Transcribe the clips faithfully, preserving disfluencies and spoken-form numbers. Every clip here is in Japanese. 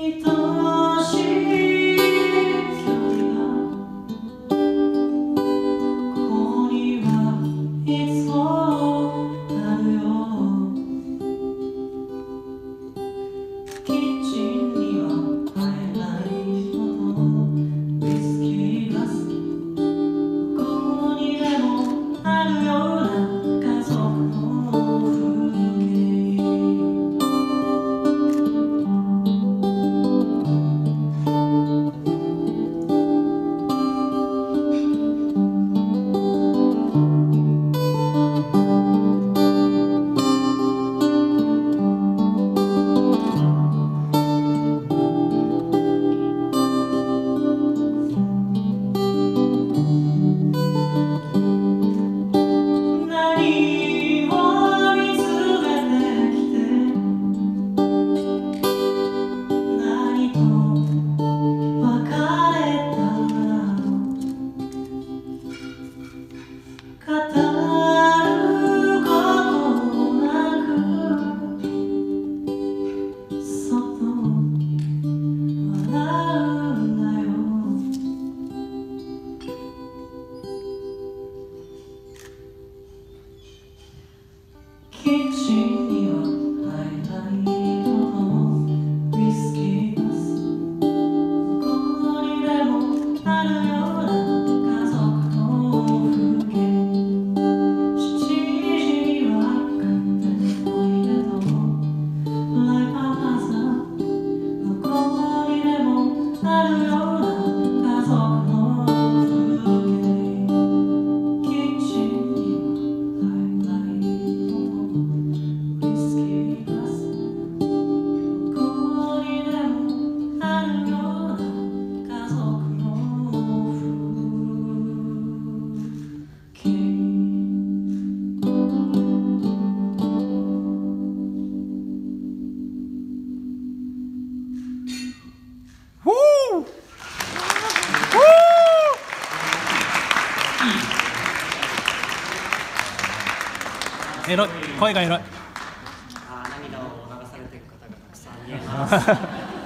エロい、声がエロい。 あ、涙を流されている方がたくさん見えます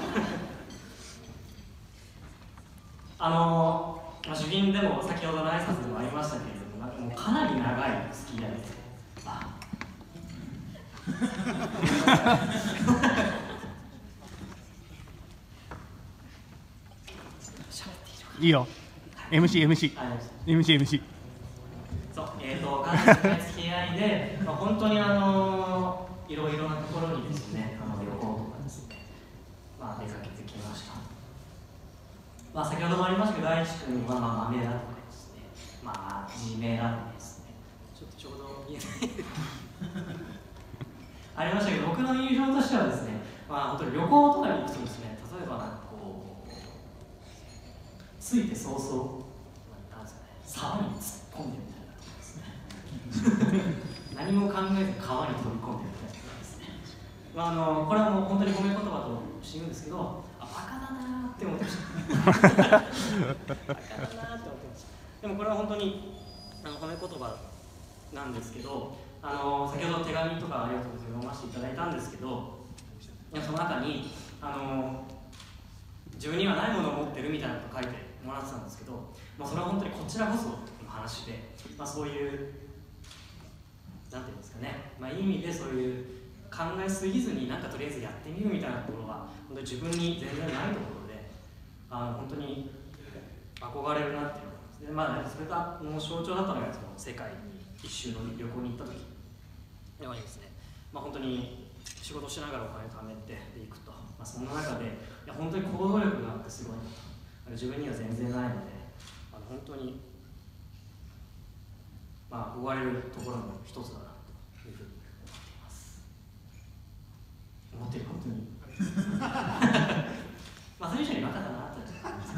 あのー、主賓でも先ほどの挨拶でもありましたけれども、なんかもうかなり長い付き合いです。あいいよ。エムシー、エムシー、エムシー、エムシー。 そう、えっと、かなり長い付き合いで、まあ、本当にあのー、いろいろなところにですね、あの旅行とかですね、まあ、出かけてきました。まあ、先ほどもありましたけど、大地君はまあ豆だとかですね、まあ、地名だとかですね、ちょっとちょうど見えないありましたけど、僕の印象としてはですね、まあ、本当に旅行とかに行くとですね、例えばなんかこう、着いて早々、なんですかね、沢に突っ込んでみたいなとかですね何も考えず川に飛び込んでみたいなとかですね、まあ、あのこれはもう本当に褒め言葉として言うんですけど、あ、バカだなーって思ってましたバカだなーって思ってました。でもこれは本当にあの褒め言葉なんですけど、あの先ほど手紙とかありがとうございます読ませていただいたんですけど、その中にあの自分にはないものを持ってるみたいなことを書いてもらってたんですけど、まあ、それは本当にこちらこその話で、まあ、そういうなんていうんですかね、まあ、いい意味でそういう考えすぎずになんかとりあえずやってみるみたいなところは本当に自分に全然ないところで、あの本当に憧れるなっていうので、まあ、それがもう象徴だったのがその世界に一周の旅行に行った時ではですね、まあ、本当に仕事しながらお金貯めていくと、まあ、そんな中でいや本当に行動力があってすごいなと、自分には全然ないので、あの本当に、まあ、憧れるところの一つだなというふうに思っています。思ってる本当にまあそれ以上にバカだなと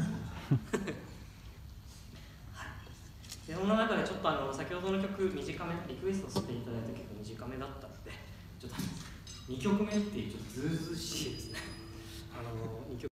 その中でちょっとあの先ほどの曲短め、リクエストしていただいた曲短めだったので、ちょっとにきょくめっていうちょっとずうずうしいですね。あの